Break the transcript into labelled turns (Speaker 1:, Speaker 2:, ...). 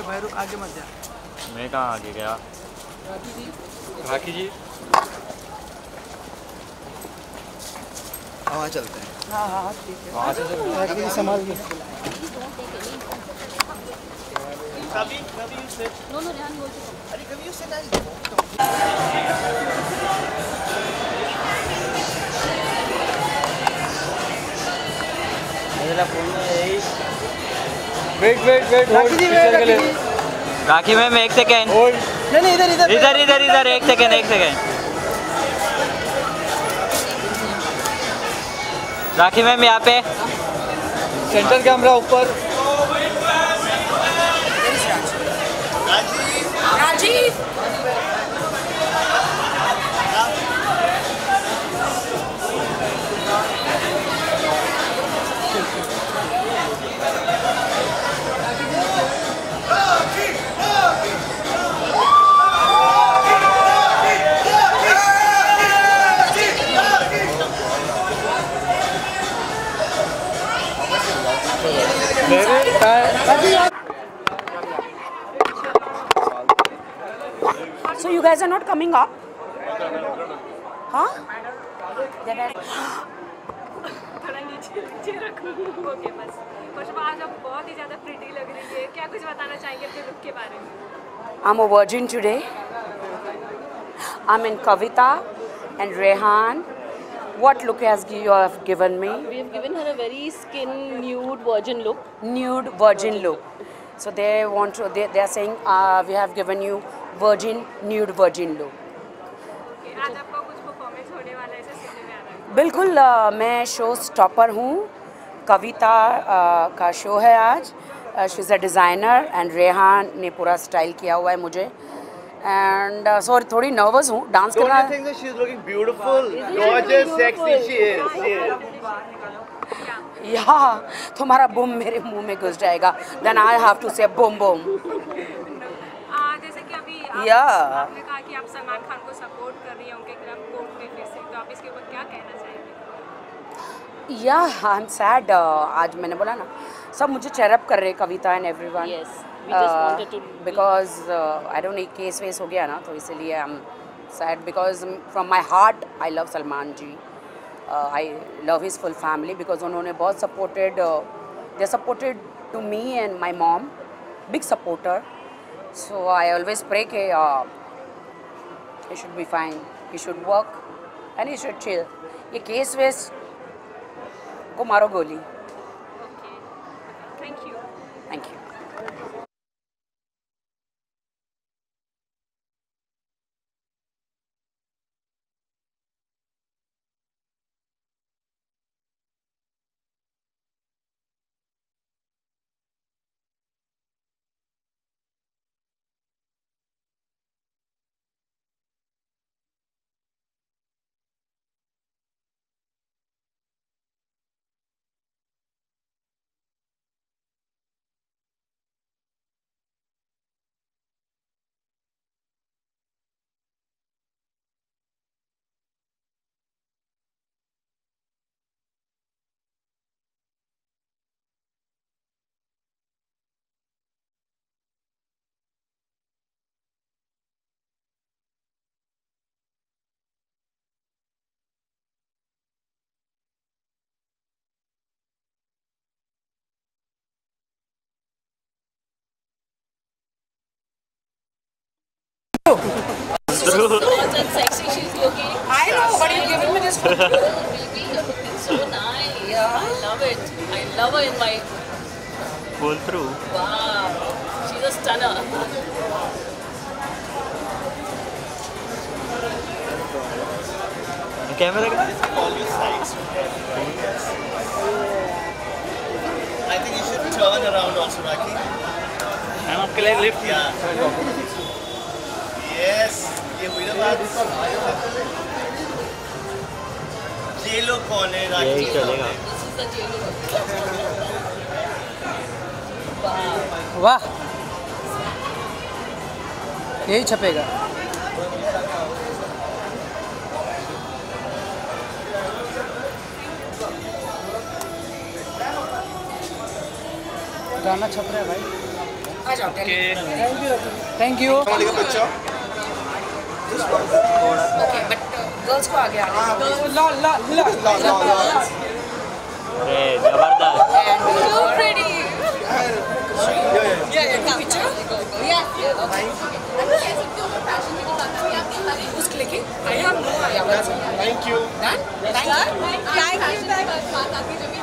Speaker 1: भाई रुक, आगे मत जा।
Speaker 2: मैं कहाँ आगे गया? राखी जी
Speaker 1: वहाँ चलते हैं।
Speaker 3: हाँ ठीक है।
Speaker 2: वहाँ से
Speaker 3: राखी जी संभाल के। वेट राखी जी
Speaker 2: राखी मैम एक सेकेंड।
Speaker 3: नहीं
Speaker 2: इधर एक सेकेंड। राखी मैम यहाँ पे।
Speaker 3: सेंटर कैमरा ऊपर।
Speaker 4: Rajiv So you guys are not coming up? हाँ?
Speaker 5: थोड़ा नीचे रखूँ। ओके बस। खुशबू आज आप बहुत ही ज़्यादा प्रिटी लग रही है। क्या कुछ बताना चाहेंगे अपने लुक के बारे में?
Speaker 4: I'm a virgin today. I'm in Kavita and Rehan. What look you have given me?
Speaker 6: We have given her a very skin nude virgin look.
Speaker 4: Nude virgin look. So they are saying we have given you nude virgin look.
Speaker 5: आज आपका कुछ performance होने वाला है, ऐसे सुनने में आ रहा है।
Speaker 4: बिल्कुल, मैं शो स्टॉपर हूँ। कविता का शो है आज। She is a designer and Rehan ने पूरा स्टाइल किया हुआ है मुझे। एंड सॉरी, थोड़ी नर्वस हूँ डांस करना।
Speaker 1: Don't you think that she's looking beautiful, gorgeous, sexy? She is.
Speaker 4: या तुम्हारा बुम मेरे मुंह में घुस जाएगा। देन आई हैव टू से बुम बुम।
Speaker 5: जैसे कि अभी आपने कहा कि आप सलमान खान को सपोर्ट कर रही हैं उनके खिलाफ कोर्ट में फिर से, तो आप इसके ऊपर क्या कहना चाहेंगे?
Speaker 4: या आई एम सैड। आज मैंने बोला ना, सब मुझे चेयरअप कर रहे, Kavita and everyone.
Speaker 6: Yes, we just wanted to
Speaker 4: because I don't know, case वेस हो गया ना, तो इसीलिए I am sad because from my heart I love Salman ji. I love his full family because उन्होंने बहुत supported to me and my mom, big supporter. So I always pray कि he should be fine, he should work and he should chill. ये case वेस को मारो गोली।
Speaker 5: Thank you.
Speaker 4: Thank you.
Speaker 6: hot and sexy she's looking.
Speaker 4: I know, but you're giving me this.
Speaker 6: Baby, you're looking so nice. Yeah. I love it. I love her in my.
Speaker 2: pull through.
Speaker 6: Wow. She's a stunner.
Speaker 2: Camera का?
Speaker 1: I think you should turn around also, Rakhi.
Speaker 2: I'm आपके लिए lift.
Speaker 1: Yeah. Yes. ये हुई ना बात। ये लोग कौन है? राखी
Speaker 2: यही चलेगा।
Speaker 6: This is the jello. Wow.
Speaker 3: वाह, यही छपेगा। गाना छप रहा है भाई।
Speaker 4: आ जाओ
Speaker 3: thank you.
Speaker 4: Okay but girls को आगे आने
Speaker 2: अरे जबरदस्त।
Speaker 6: So pretty.
Speaker 4: Who's clicking? I have no idea.
Speaker 1: Thank you.
Speaker 4: Done? Thank you.
Speaker 6: Thank you.